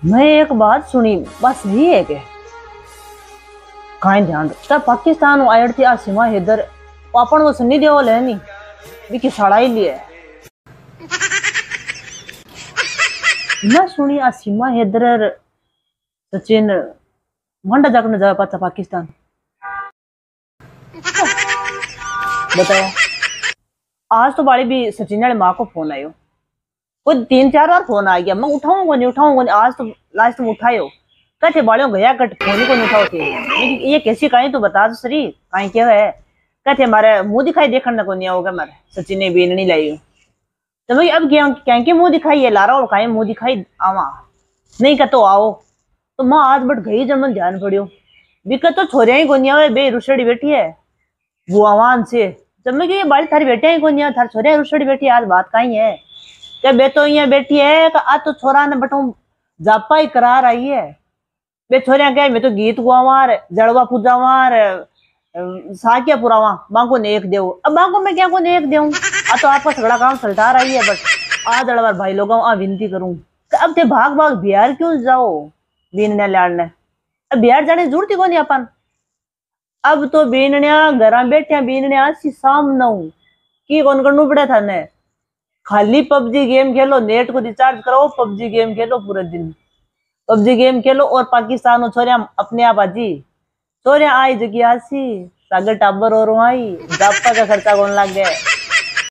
मैं एक बात सुनी बस ये है कि कहीं ध्यान रखता पाकिस्तान आयड़ थी आ सीमा हैदर अपन वो सन्नी देओल है नी विकी सड़ा ही लिए ना सुनी आ सीमा हैदर सचिन मंडा जाकर न जा पाता पाकिस्तान बताया। आज तो बाड़ी भी सचिन वाले माँ को फोन आयो कोई 3-4 बार फोन आ गया मैं उठाऊंगा नहीं आज तो लास्ट में उठायो कहते बाड़ियों गया कट फोन ही को नहीं उठाओ थे ये कैसी कहीं तो बता दो सरी कहीं क्या है कहते हमारे मुंह दिखाई देखने को नहीं होगा मारे सचिन ने बीन नहीं लाई तो भाई अब क्या के मुंह दिखाई है ला रहा हो कहीं मुंह दिखाई आवा नहीं का तो आओ तो माँ आज बट गई जब मन ध्यान पड़ियो दिक्कत तो छोरिया ही कोनिया है बे रुसड़ी बैठी है वो आवान से जब मैं ये बाड़ी थारी बेटिया ही कोनिया थार छोरिया रुसड़ी बैठी है आज बात कहीं है क्या बे तो यहाँ बैठी है आ तो छोरा ने बटू जापा ही करार आई है बे छोरिया क्या मैं तो गीत गुआवार जड़वा पूजावार साकिया पुरावा मां को नेक देव अब मां को मैं क्या को नेक देऊं आ तो आपका सगड़ा काम चलता रही है बट आ जड़वार भाई लोगों आ विनती करूं अब ते भाग भाग बिहार क्यों जाओ बीनने लाड़ने अब बिहार जाने जरूरत ही कोनी अपन अब तो बीननिया घर बैठे बीननिया सी सामने की कौन करनू पड़े था ने खाली पबजी गेम खेलो नेट को रिचार्ज करो पबजी गेम खेलो पूरे दिन पबजी गेम खेलो और पाकिस्तान छोरिया अपने आप आजी छोरिया आई जगह आसी सागर टाबर और आई जापा का खर्चा कौन लग गया